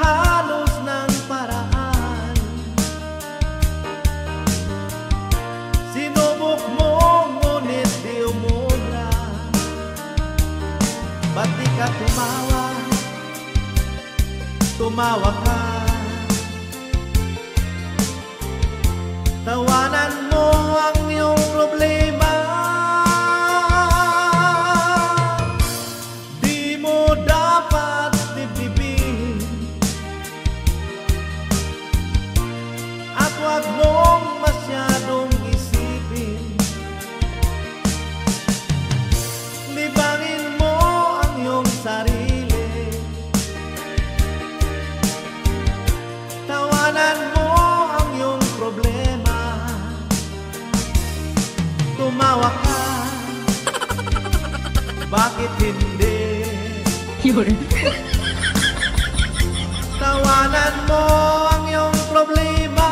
maayos ng paraan. Sinubok mo ngunit di umubra. Ba't di ka tumawa? Tumawa ka. Tawanan mo ang iyong problema. Di mo dapat dibdibin at huwag mong masyadong isipin. Libangin mo ang iyong sarili. Tawanan mo ang iyong problema. Tumawa ka, bakit hindi? Yun. Tawanan mo ang iyong problema.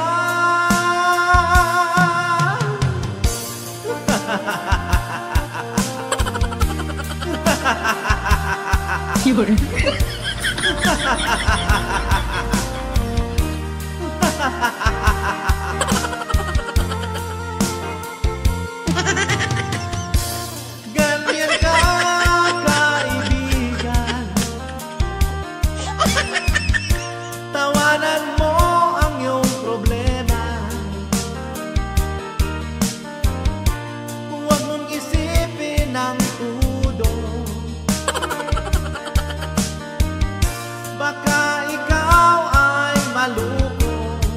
Yun. Ganyan ka, kaibigan. Tawanan mo ang iyong problema. Huwag mong isipin ang tudo. Baka ikaw ay maluko.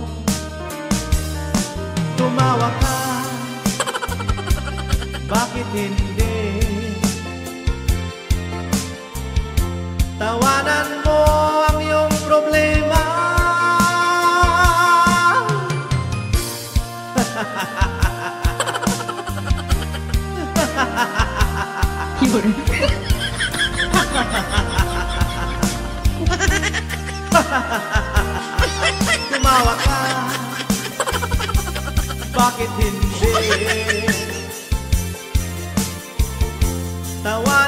Tumawa ka, bakit hindi? Tawanan mo ang iyong problema. Yun. Tumawa ka, bakit hindi? Tawa